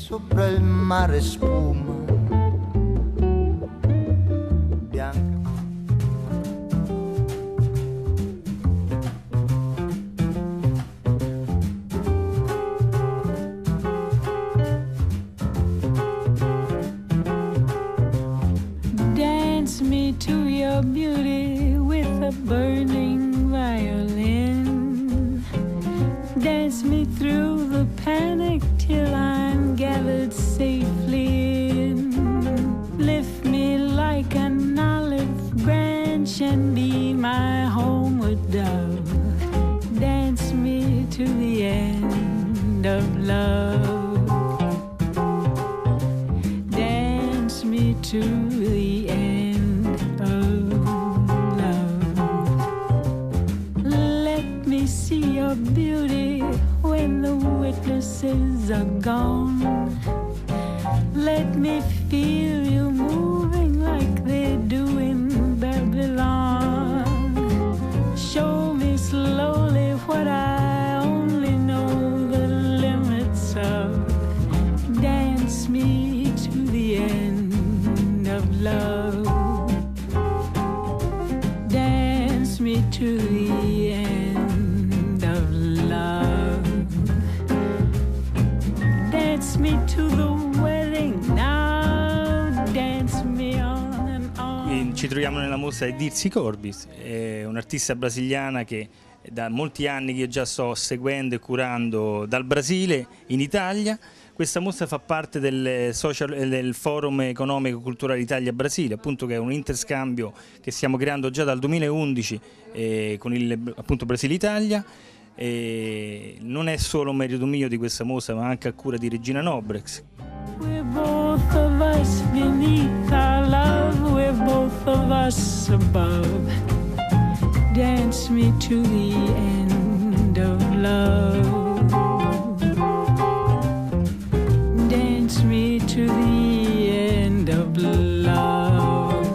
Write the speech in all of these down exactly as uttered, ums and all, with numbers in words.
sopra il mare spuma bianca. Dance me to your beauty with a burning violin. Dance me through the panic till I'm gathered safely in. Lift me like an olive branch and be my homeward dove. Dance me to the end of love. Dance me to the end of love. Let me see your beauty when the witnesses are gone. Let me feel you moving like they do in Babylon. Show me slowly what I only know the limits of. Dance me to the end of love. Dance me to the end of love. Dance me to the wedding now. Dance me on and on. Ci troviamo nella mostra di Dirceu Corbis, è un'artista brasiliana che da molti anni che io già sto seguendo e curando dal Brasile in Italia. Questa mostra fa parte del, social, del Forum Economico Culturale Italia-Brasile, appunto, che è un interscambio che stiamo creando già dal duemilaundici eh, con il appunto Brasile-Italia. E non è solo merito mio di questa mostra, ma anche a cura di Regina Nobrex. We're both of us beneath our love, we're both of us above. Dance me to the end of love. Dance me to the end of love.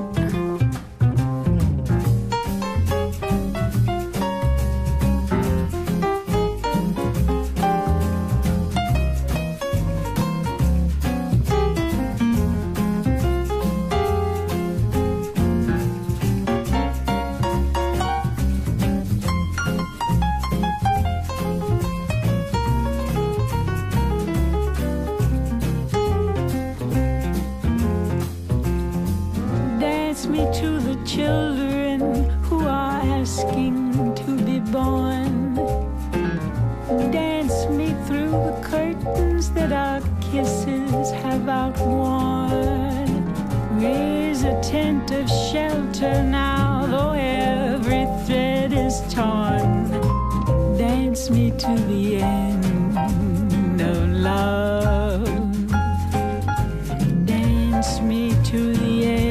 To the children who are asking to be born. Dance me through the curtains that our kisses have outworn. Raise a tent of shelter now, though every thread is torn. Dance me to the end of love. Dance me to the end.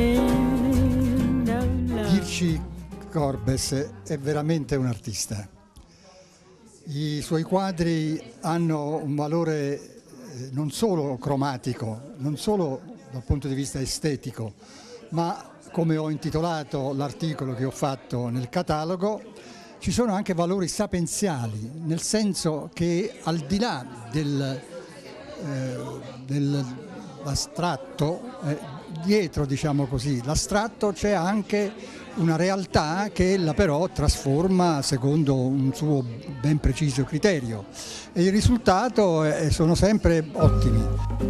Dirceu Corbis è veramente un artista. I suoi quadri hanno un valore non solo cromatico, non solo dal punto di vista estetico, ma come ho intitolato l'articolo che ho fatto nel catalogo, ci sono anche valori sapienziali, nel senso che al di là del, eh, dell'astratto, eh, dietro, diciamo così, l'astratto c'è anche una realtà che ella però trasforma secondo un suo ben preciso criterio e il risultato è, sono sempre ottimi.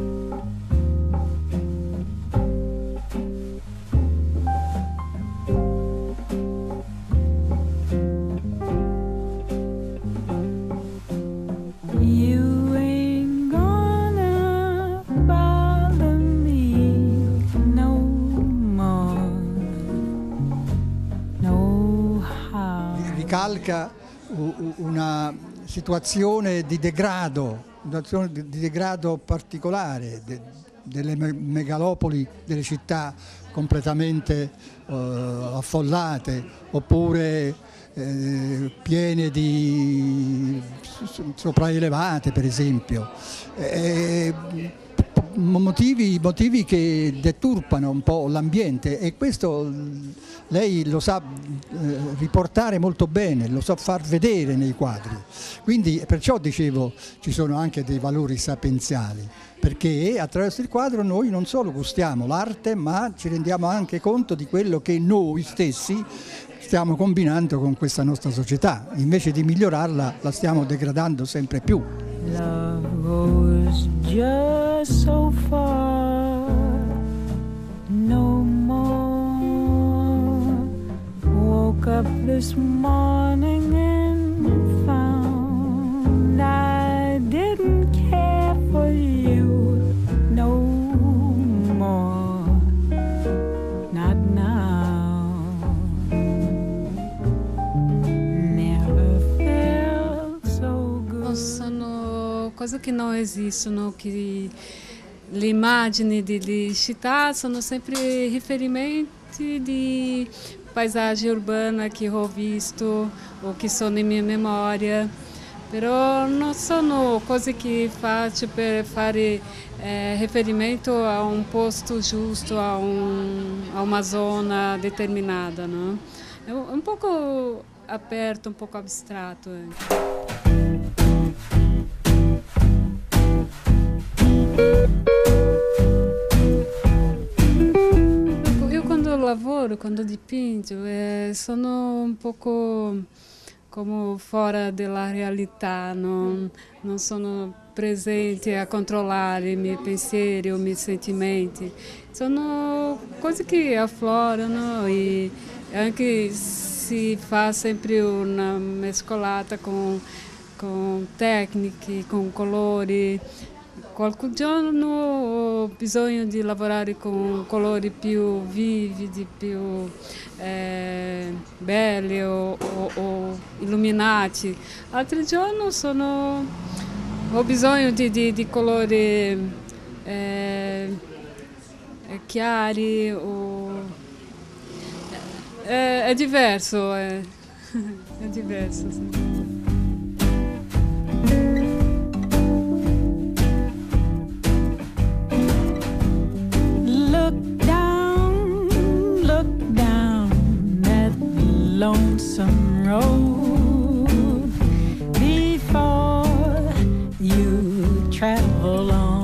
Ricalca una situazione di degrado, una situazione di degrado particolare de, delle megalopoli, delle città completamente uh, affollate oppure eh, piene di sopraelevate, per esempio. E, motivi, motivi che deturpano un po' l'ambiente, e questo lei lo sa eh, riportare molto bene, lo sa far vedere nei quadri. Quindi perciò dicevo ci sono anche dei valori sapienziali, perché attraverso il quadro noi non solo gustiamo l'arte, ma ci rendiamo anche conto di quello che noi stessi stiamo combinando con questa nostra società. Invece di migliorarla la stiamo degradando sempre più. Love goes just so far, no more. Woke up this morning and found I didn't care for you no more, not now. Never felt so good. Sono cose che non esistono, che le immagini di, di città sono sempre riferimenti di paesagem urbana che ho visto o che sono in mia memoria, però non sono cose che faccio per fare eh, riferimento a un posto giusto, a, un, a una zona determinata, no? È un, un poco aperto, un poco abstrato anche. Io quando lavoro, quando dipingo, eh, sono un poco come fuori dalla realtà, non, non sono presente a controllare i miei pensieri o i miei sentimenti. Sono cose che afflorano e anche si fa sempre una mescolata con, con tecniche, con colori. Qualche giorno ho bisogno di lavorare con colori più vividi, più eh, belli o, o, o illuminati. Altri giorni sono, ho bisogno di, di, di colori eh, chiari. O, è, è diverso, è, è diverso, sì. Lonesome road before you travel on.